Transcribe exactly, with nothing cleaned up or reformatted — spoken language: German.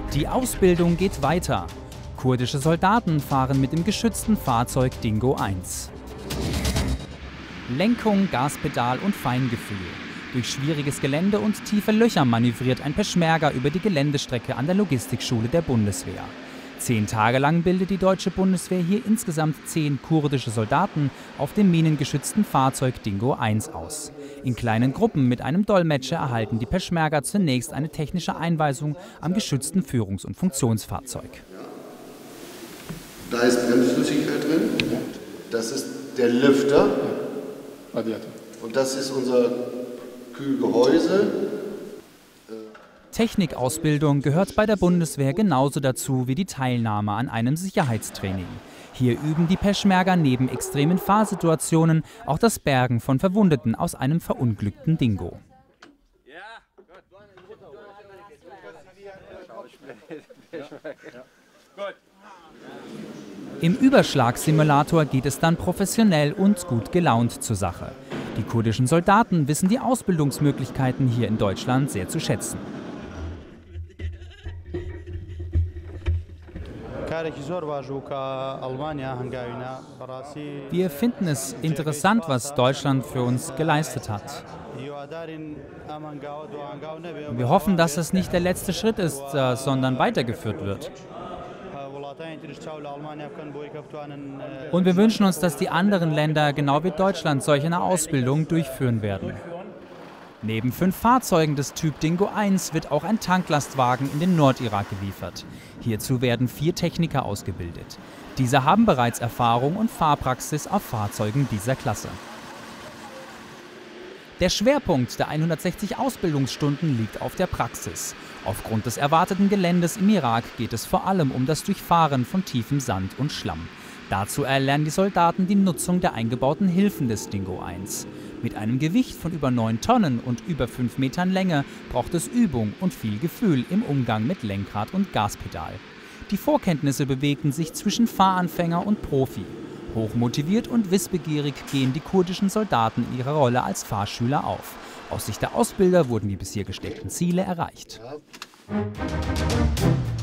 Die Ausbildung geht weiter. Kurdische Soldaten fahren mit dem geschützten Fahrzeug Dingo eins. Lenkung, Gaspedal und Feingefühl. Durch schwieriges Gelände und tiefe Löcher manövriert ein Peschmerga über die Geländestrecke an der Logistikschule der Bundeswehr. Zehn Tage lang bildet die deutsche Bundeswehr hier insgesamt zehn kurdische Soldaten auf dem minengeschützten Fahrzeug Dingo eins aus. In kleinen Gruppen mit einem Dolmetscher erhalten die Peschmerga zunächst eine technische Einweisung am geschützten Führungs- und Funktionsfahrzeug. Da ist Bremsflüssigkeit drin, das ist der Lüfter und das ist unser Kühlgehäuse. Technikausbildung gehört bei der Bundeswehr genauso dazu wie die Teilnahme an einem Sicherheitstraining. Hier üben die Peschmerga neben extremen Fahrsituationen auch das Bergen von Verwundeten aus einem verunglückten Dingo. Im Überschlagssimulator geht es dann professionell und gut gelaunt zur Sache. Die kurdischen Soldaten wissen die Ausbildungsmöglichkeiten hier in Deutschland sehr zu schätzen. Wir finden es interessant, was Deutschland für uns geleistet hat. Wir hoffen, dass es nicht der letzte Schritt ist, sondern weitergeführt wird. Und wir wünschen uns, dass die anderen Länder, genau wie Deutschland, solch eine Ausbildung durchführen werden. Neben fünf Fahrzeugen des Typ Dingo eins wird auch ein Tanklastwagen in den Nordirak geliefert. Hierzu werden vier Techniker ausgebildet. Diese haben bereits Erfahrung und Fahrpraxis auf Fahrzeugen dieser Klasse. Der Schwerpunkt der hundertsechzig Ausbildungsstunden liegt auf der Praxis. Aufgrund des erwarteten Geländes im Irak geht es vor allem um das Durchfahren von tiefem Sand und Schlamm. Dazu erlernen die Soldaten die Nutzung der eingebauten Hilfen des Dingo eins. Mit einem Gewicht von über neun Tonnen und über fünf Metern Länge braucht es Übung und viel Gefühl im Umgang mit Lenkrad und Gaspedal. Die Vorkenntnisse bewegten sich zwischen Fahranfänger und Profi. Hochmotiviert und wissbegierig gehen die kurdischen Soldaten in ihrer Rolle als Fahrschüler auf. Aus Sicht der Ausbilder wurden die bisher gesteckten Ziele erreicht. Ja.